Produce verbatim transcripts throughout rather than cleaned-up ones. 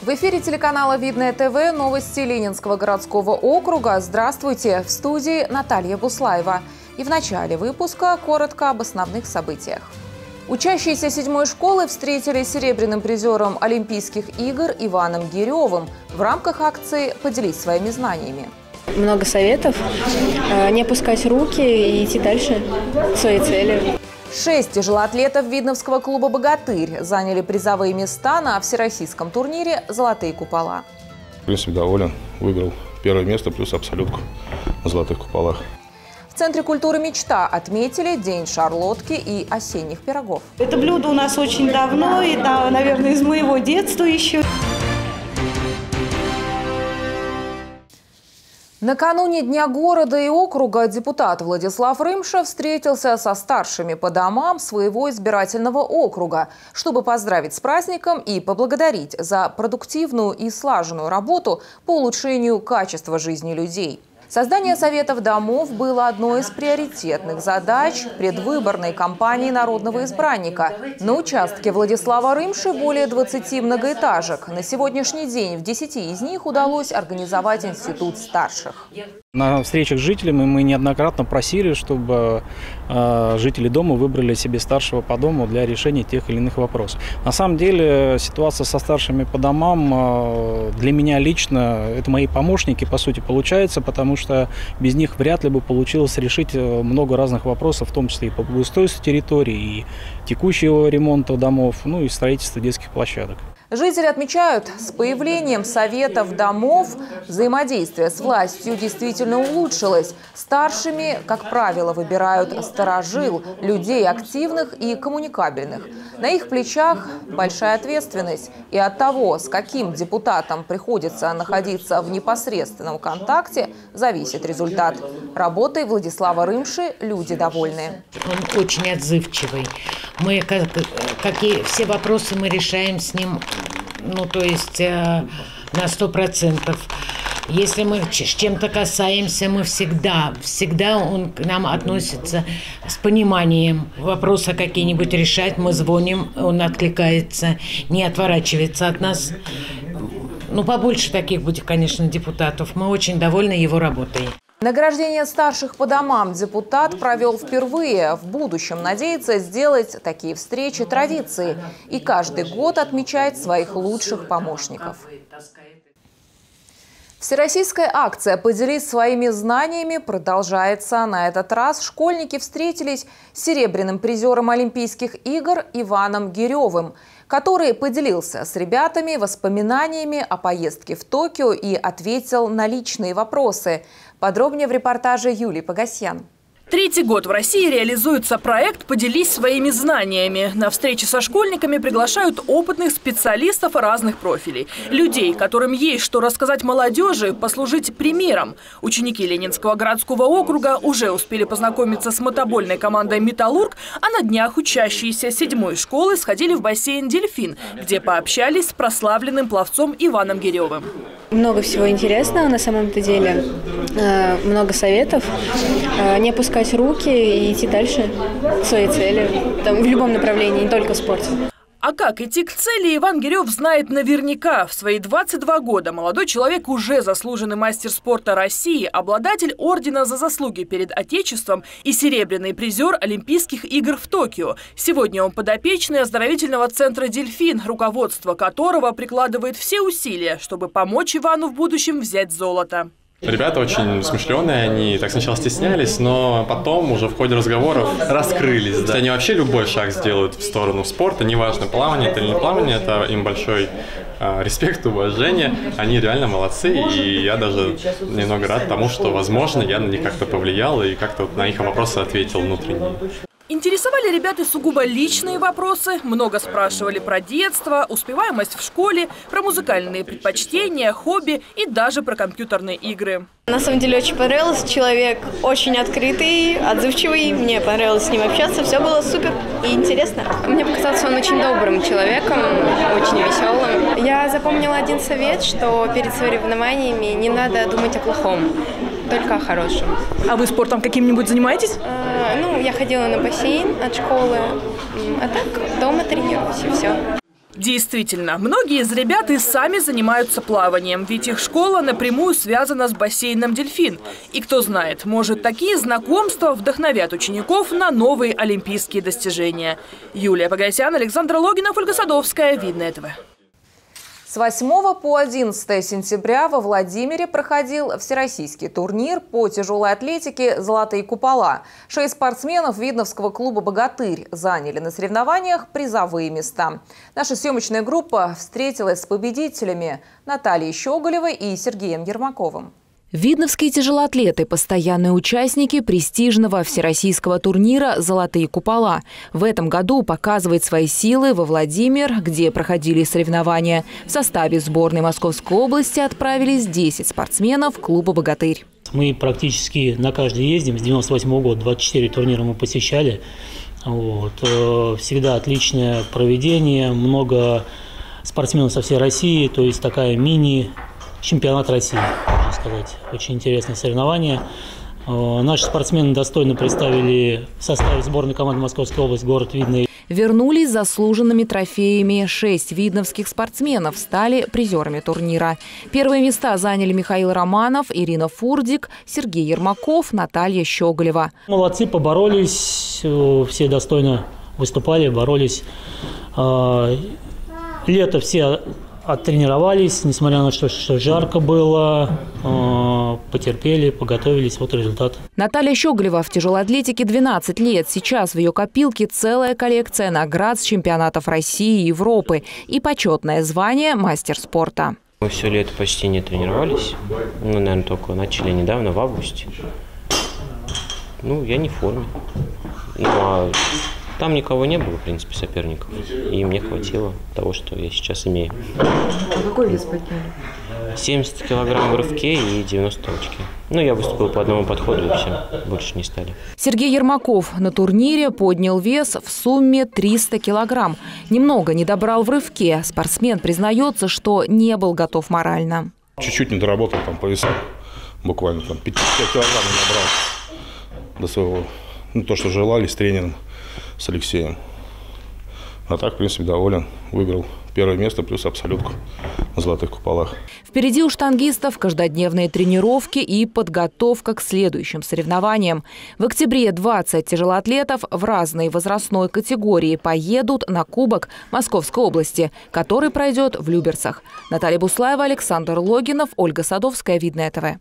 В эфире телеканала «Видное ТВ» новости Ленинского городского округа. Здравствуйте! В студии Наталья Буслаева. И в начале выпуска коротко об основных событиях. Учащиеся седьмой школы встретились с серебряным призером Олимпийских игр Иваном Гиревым в рамках акции «Поделись своими знаниями». Много советов, не опускать руки и идти дальше к своей цели. Шесть тяжелоатлетов Видновского клуба «Богатырь» заняли призовые места на всероссийском турнире «Золотые купола». В принципе, доволен. Выиграл первое место плюс абсолютку на «Золотых куполах». В Центре культуры «Мечта» отметили День шарлотки и осенних пирогов. Это блюдо у нас очень давно, и, наверное, из моего детства еще. Накануне Дня города и округа депутат Владислав Рымша встретился со старшими по домам своего избирательного округа, чтобы поздравить с праздником и поблагодарить за продуктивную и слаженную работу по улучшению качества жизни людей. Создание советов домов было одной из приоритетных задач предвыборной кампании народного избранника. На участке Владислава Рымши более двадцати многоэтажек. На сегодняшний день в десяти из них удалось организовать институт старших. На встречах с жителями мы неоднократно просили, чтобы э, жители дома выбрали себе старшего по дому для решения тех или иных вопросов. На самом деле ситуация со старшими по домам э, для меня лично, это мои помощники, по сути, получается, потому что без них вряд ли бы получилось решить много разных вопросов, в том числе и по благоустройству территории, и текущего ремонта домов, ну и строительства детских площадок. Жители отмечают, с появлением советов домов взаимодействие с властью действительно улучшилось. Старшими, как правило, выбирают старожил, людей активных и коммуникабельных. На их плечах большая ответственность. И от того, с каким депутатом приходится находиться в непосредственном контакте, зависит результат. Работой Владислава Рымши люди довольны. Он очень отзывчивый. Мы, как, как и все вопросы, мы решаем с ним, ну, то есть э, на сто процентов. Если мы с чем-то касаемся, мы всегда, всегда он к нам относится с пониманием. Вопросы какие-нибудь решать, мы звоним, он откликается, не отворачивается от нас. Ну, побольше таких будет, конечно, депутатов. Мы очень довольны его работой. Награждение старших по домам депутат провел впервые. В будущем надеется сделать такие встречи традицией и каждый год отмечать своих лучших помощников. Всероссийская акция «Поделись своими знаниями» продолжается. На этот раз школьники встретились с серебряным призером Олимпийских игр Иваном Гиревым, который поделился с ребятами воспоминаниями о поездке в Токио и ответил на личные вопросы. Подробнее в репортаже Юлии Погосьян. Третий год в России реализуется проект «Поделись своими знаниями». На встречи со школьниками приглашают опытных специалистов разных профилей. Людей, которым есть что рассказать молодежи, послужить примером. Ученики Ленинского городского округа уже успели познакомиться с мотобольной командой «Металлург», а на днях учащиеся седьмой школы сходили в бассейн «Дельфин», где пообщались с прославленным пловцом Иваном Гиревым. Много всего интересного на самом-то деле, много советов, не опускать руки и идти дальше к своей цели, там, в любом направлении, не только в спорте. А как идти к цели, Иван Гирев знает наверняка. В свои двадцать два года молодой человек уже заслуженный мастер спорта России, обладатель ордена за заслуги перед Отечеством и серебряный призер Олимпийских игр в Токио. Сегодня он подопечный оздоровительного центра «Дельфин», руководство которого прикладывает все усилия, чтобы помочь Ивану в будущем взять золото. Ребята очень смышленые, они так сначала стеснялись, но потом уже в ходе разговоров раскрылись. Да. Они вообще любой шаг сделают в сторону спорта, неважно, плавание это или не плавание, это им большой э, респект, уважение. Они реально молодцы, и я даже немного рад тому, что, возможно, я на них как-то повлиял и как-то вот на их вопросы ответил внутренне. Интересовали ребята сугубо личные вопросы, много спрашивали про детство, успеваемость в школе, про музыкальные предпочтения, хобби и даже про компьютерные игры. На самом деле очень понравилось, человек очень открытый, отзывчивый, мне понравилось с ним общаться, все было супер и интересно. Мне показалось, он очень добрым человеком, очень веселым. Я запомнила один совет, что перед соревнованиями не надо думать о плохом, только о хорошем. А вы спортом каким-нибудь занимаетесь? А, ну, я ходила на бассейн от школы, а так дома тренируюсь и все. Действительно, многие из ребят и сами занимаются плаванием, ведь их школа напрямую связана с бассейном «Дельфин». И кто знает, может, такие знакомства вдохновят учеников на новые олимпийские достижения. Юлия Погосян, Александр Логинов, Ольга Садовская, Видное ТВ. С восьмого по одиннадцатое сентября во Владимире проходил всероссийский турнир по тяжелой атлетике «Золотые купола». Шесть спортсменов Видновского клуба «Богатырь» заняли на соревнованиях призовые места. Наша съемочная группа встретилась с победителями Натальей Щеголевой и Сергеем Ермаковым. Видновские тяжелоатлеты – постоянные участники престижного всероссийского турнира «Золотые купола». В этом году показывает свои силы во Владимир, где проходили соревнования. В составе сборной Московской области отправились десять спортсменов клуба «Богатырь». Мы практически на каждый ездим. С девяносто восьмого года двадцать четыре турнира мы посещали. Вот. Всегда отличное проведение, много спортсменов со всей России, то есть такая мини- чемпионат России, можно сказать. Очень интересное соревнование. Наши спортсмены достойно представили в составе сборной команды Московской области город Видное. Вернулись заслуженными трофеями. Шесть видновских спортсменов стали призерами турнира. Первые места заняли Михаил Романов, Ирина Фурдик, Сергей Ермаков, Наталья Щеголева. Молодцы, поборолись, все достойно выступали, боролись. Лето все оттренировались, несмотря на то, что жарко было, потерпели, поготовились, вот результат. Наталья Щеголева в тяжелой атлетике двенадцать лет. Сейчас в ее копилке целая коллекция наград с чемпионатов России и Европы и почетное звание мастер спорта. Мы все лето почти не тренировались, ну, наверное, только начали недавно, в августе. Ну, я не в форме. Ну, а там никого не было, в принципе, соперников. И мне хватило того, что я сейчас имею. А какой вес подняли? семьдесят килограмм в рывке и девяносто точки. Ну, я выступил по одному подходу, и все, больше не стали. Сергей Ермаков на турнире поднял вес в сумме триста килограмм. Немного не добрал в рывке. Спортсмен признается, что не был готов морально. Чуть-чуть не доработал там по весам. Буквально там пятьдесят килограмм не набрал до своего, ну, то, что желали с тренером, с Алексеем. А так, в принципе, доволен. Выиграл первое место плюс абсолютку на «Золотых куполах». Впереди у штангистов каждодневные тренировки и подготовка к следующим соревнованиям. В октябре двадцать тяжелоатлетов в разной возрастной категории поедут на Кубок Московской области, который пройдет в Люберцах. Наталья Буслаева, Александр Логинов, Ольга Садовская, Видное ТВ.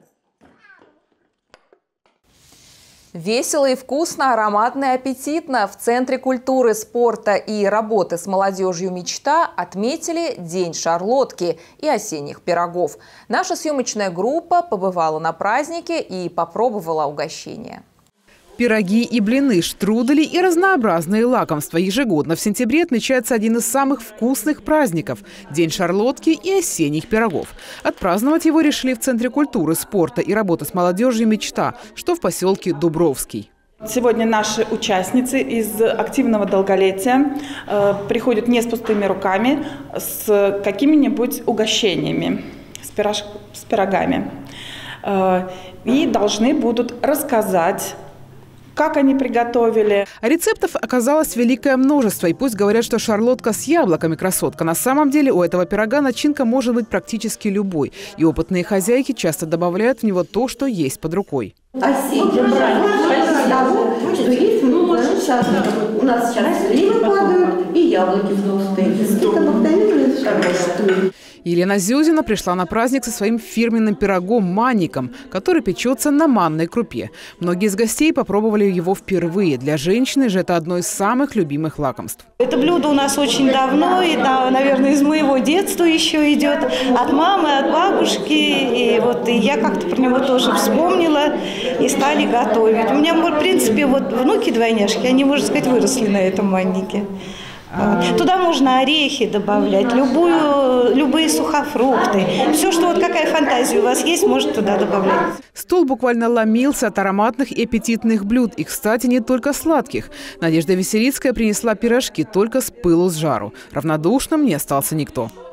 Весело и вкусно, ароматно и аппетитно. В Центре культуры, спорта и работы с молодежью «Мечта» отметили День шарлотки и осенних пирогов. Наша съемочная группа побывала на празднике и попробовала угощение. Пироги и блины, штрудели и разнообразные лакомства. Ежегодно в сентябре отмечается один из самых вкусных праздников – День шарлотки и осенних пирогов. Отпраздновать его решили в Центре культуры, спорта и работы с молодежью «Мечта», что в поселке Дубровский. Сегодня наши участницы из активного долголетия э, приходят не с пустыми руками, с какими-нибудь угощениями, с, пирож, с пирогами. Э, и должны будут рассказать, как они приготовили. Рецептов оказалось великое множество. И пусть говорят, что шарлотка с яблоками красотка, на самом деле у этого пирога начинка может быть практически любой. И опытные хозяйки часто добавляют в него то, что есть под рукой. Осенним брать того, что есть много. Сейчас, у нас сейчас сливы падают и яблоки толстые. Это обыкновенная шарлотка. Елена Зюзина пришла на праздник со своим фирменным пирогом «Манником», который печется на манной крупе. Многие из гостей попробовали его впервые. Для женщины же это одно из самых любимых лакомств. Это блюдо у нас очень давно, и, наверное, из моего детства еще идет, от мамы, от бабушки. И вот и я как-то про него тоже вспомнила и стали готовить. У меня, в принципе, вот внуки-двойняшки, они, можно сказать, выросли на этом маннике. Туда можно орехи добавлять, любую, любые сухофрукты. Все, что вот какая фантазия у вас есть, может туда добавлять. Стол буквально ломился от ароматных и аппетитных блюд. И, кстати, не только сладких. Надежда Веселицкая принесла пирожки только с пылу с жару. Равнодушным не остался никто.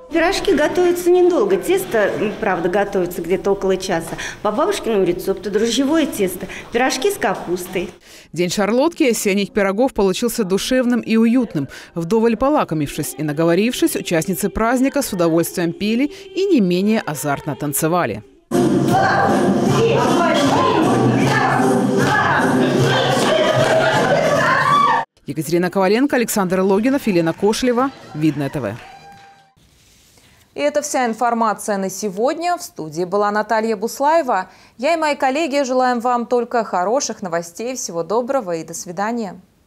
Пирожки готовятся недолго. Тесто, правда, готовится где-то около часа. По бабушкиному рецепту дрожжевое тесто. Пирожки с капустой. День шарлотки и осенних пирогов получился душевным и уютным. Вдоволь полакомившись и наговорившись, участницы праздника с удовольствием пили и не менее азартно танцевали. Екатерина Коваленко, Александр Логинов, Елена Кошлева. Видное ТВ. И это вся информация на сегодня. В студии была Наталья Буслаева. Я и мои коллеги желаем вам только хороших новостей. Всего доброго и до свидания.